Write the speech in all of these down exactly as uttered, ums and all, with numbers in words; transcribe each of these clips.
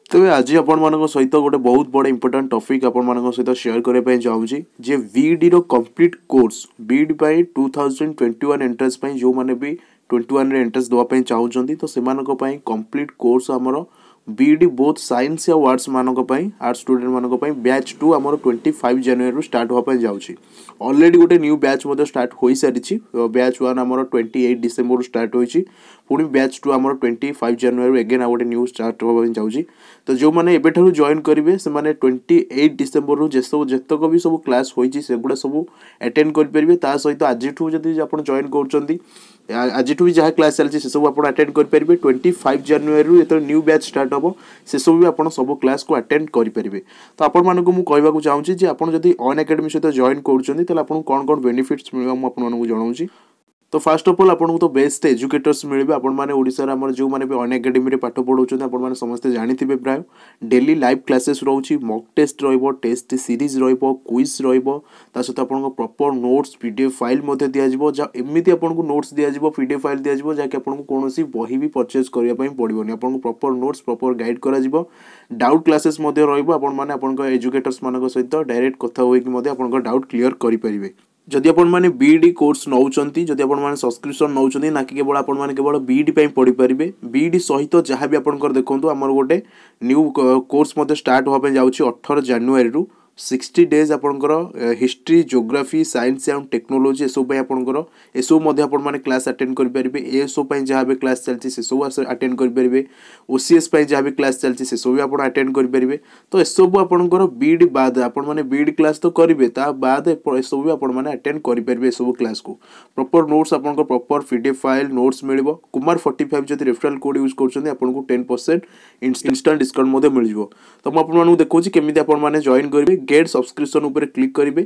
तेज आज आपण सहित गोटे बहुत बड़ा इंपोर्टेंट टॉपिक आपण सहित शेयर करने चाहूँगी जे बीईडी रो कंप्लीट कोर्स बीईडी पाई two thousand twenty one entrance पाई जो माने भी ट्वेंटी वन एंट्रेंस देवाई चाहूँगी तो से कंप्लीट कोर्स आमर बीईडी बोथ साइंस या आर्ट्स मानक आर्ट्स स्टूडेंट मानक बैच टू आमर ट्वेंटी फाइव जनवरी स्टार्ट होगा जाऊँगी ऑलरेडी गोटे न्यू बैच स्टार्ट हो सारी बैच वन आमर ट्वेंटी एट डिसेम्बर स्टार्ट होती पुणी बैच टू आमर ट्वेंटी फाइव जनवरी एगेन गोटे न्यू स्टार्ट होगा जाऊँगी तो जो मैंने एबेठारु जॉइन करेंगे से ट्वेंटी एट डिसेम्बर जे सब जितक भी सब क्लास होगी सेगुड़ा सब अटेंड करेंगे ता सहित आज जदि आप जॉइन कर आज भी जहाँ क्लास चलती से सब आप अटेंड करेंगे ट्वेंटी फाइव जनवरी जो न्यू बैच स्टार्ट हम से सब भी आप सब क्लास को अटेंड करेंगे तो आपण मानक मुझे कहवाक चाहूँगी आपड़ जब अनअकाडेमी सहित जॉइन कर कौन कौन बेनिफिट्स मिले मुझे जनाऊँगी तो फास्ट ऑफ ऑल आपको तो बेस्ट एजुकेटर्स मिले आपण मैंने ओडिशा आमर जो मैंने अनअकाडेमी पाठ पढ़ाऊँ आपण समस्ते जानी प्राय डेली लाइव क्लासेस रोचे mock test test series quiz सहित आपको प्रॉपर नोट्स पीडीएफ फाइल दिज्व जहाँ एमती आपको नोट्स दिज्व पीडीएफ फाइल दिज्व जहाँकि आपको कौन बही भी परचेज करने पड़ोनी आपको प्रॉपर नोट्स प्रॉपर गाइड कर डाउट क्लासेस आप एजुकेटर्स मान सहित डायरेक्ट कथा होकर डाउट क्लीयर करेंगे जदि आपण माने बीईडी कोर्स नौचंती जदि आपण माने सब्सक्रिप्शन नौचंती ना कि केवल आपण माने केवल बीईडी पई पढ़ी परिबे बीईडी सहित जहाँ भी आपनकर देखंतु हमर गोटे न्यू कोर्स मते स्टार्ट होबा पे जाउची अठारह जनवरी रु सिक्सटी डेज आपनकर history geography science and technology सब आपनकर ए सब मध्य आपण माने क्लास अटेंड करि परिबे ए सब पई जहाँ भी क्लास चलची से सब अटेंड करि परिबे ओसीएस पई जहाँ भी क्लास चलची से सब आपण अटेंड करि परिबे तो ए सब आपनकर बीईडी बाद आपण माने बीईडी क्लास तो करिवे ता बाद ए सब आपण माने अटेंड करि परिबे सब क्लास को प्रॉपर नोट्स आपनकर प्रॉपर पीडीएफ फाइल नोट्स मिलिबो कुमार फोर्टी फाइव जदि रेफरल कोड यूज करछन्ते आपनको टेन परसेंट इंस्टेंट डिस्काउंट मते मिलिबो तो म आपण मानू देखौची केमिति आपण माने जॉइन करिवे गेट सब्सक्रिप्शन ऊपर क्लिक करेंगे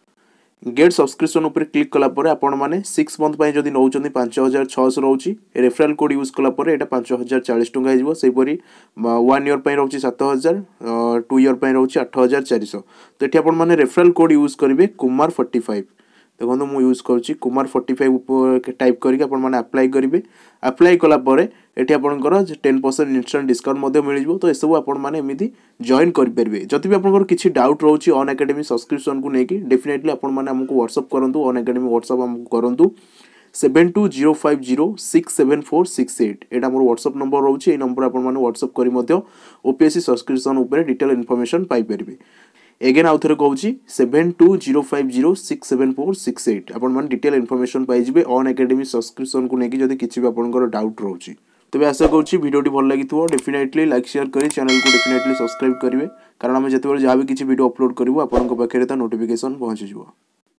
गेट सब्सक्रिप्शन ऊपर क्लिक कला परे आपण माने सिक्स मंथ पई जदि नौचंदी पाँच हज़ार छह सौ रहउची रेफरल कोड यूज कला परे एटा पाँच हज़ार चालीस टंका हिजबो सेहि परी वन ईयर पई रहउची सात हज़ार टू ईयर पई रहउची आठ हज़ार चार सौ तो एठी आपण माने रेफरल कोड यूज करेंगे कुमार फोर्टी फाइव देखो मुझे यूज करुँची कुमार फोर्टी फाइव टाइप करके आपण माने अप्लाई करेंगे अप्लाई कला परे एठी आपनकर टेन परसेंट इंस्टेंट डिस्काउंट मध्य मिल तो एसबू आपण माने एमिति जॉइन करेंगे जदि भी आपनकर किसी डाउट रोची अनअकाडेमी सब्सक्रिप्शन को लेकिन डेफिनेटली आपण माने हमको व्हाट्सएप करंतु अनअकाडेमी व्हाट्सएप हमको करंतु seven two zero five zero six seven four six eight एटा मोर व्हाट्सएप नंबर रोची ए नंबर आपण माने व्हाट्सएप करी मध्य ओपीएससी सब्सक्रिप्शन ऊपर डिटेल इन्फॉर्मेशन पाई परिबे एगेन आउ थे कहूँ seven two zero five zero six seven four six eight आपण मैंने डिटेल इन्फॉर्मेशन पाइबे अनअकाडेमी सब्सक्रिप्शन को लेकिन जब किसी भी आपंकर डाउट रोचे तेज आशा करुँची वीडियोटी भल लगी डेफिनेटली लाइक शेयर कर चैनल को डेफिनेटली सब्सक्राइब करेंगे कारण आम जिते जहाँ भी किसी वीडियो अपलोड करूँ आपंक पाखे नोटिफिकेशन पहुँचीज।